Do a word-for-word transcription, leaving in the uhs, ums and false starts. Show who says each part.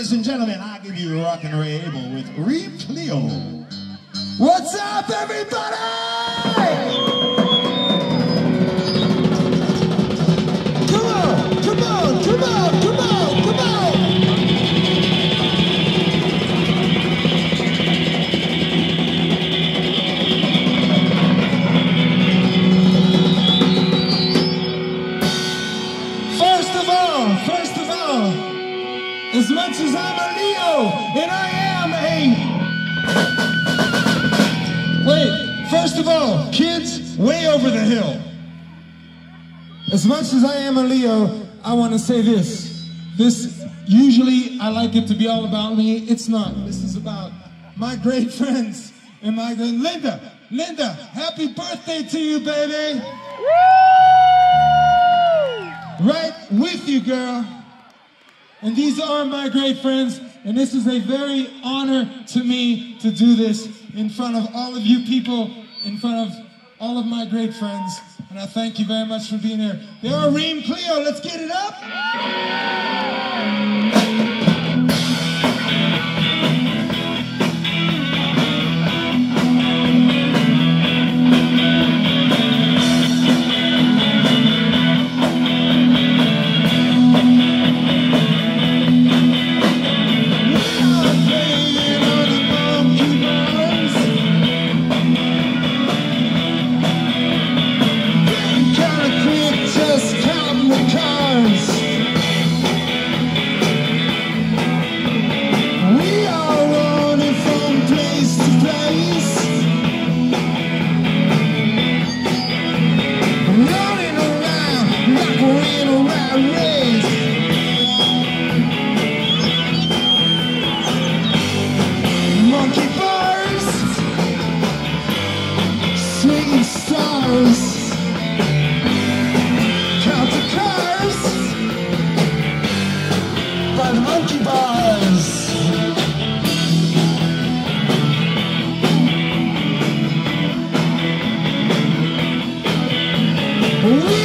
Speaker 1: Ladies and gentlemen, I give you Rock and Able with Reem Cleo. What's up, everybody? Come on, come on, come on, come on, come on. First of all, first of all, as much as I'm a Leo, and I am a... Wait, first of all, kids, way over the hill. As much as I am a Leo, I want to say this. This, usually, I like it to be all about me. It's not. This is about my great friends and my good... Linda, Linda, happy birthday to you, baby. Woo! Right with you, girl. And these are my great friends, and this is a very honor to me to do this in front of all of you people, in front of all of my great friends, and I thank you very much for being here. They are Reem Cleo, let's get it up! We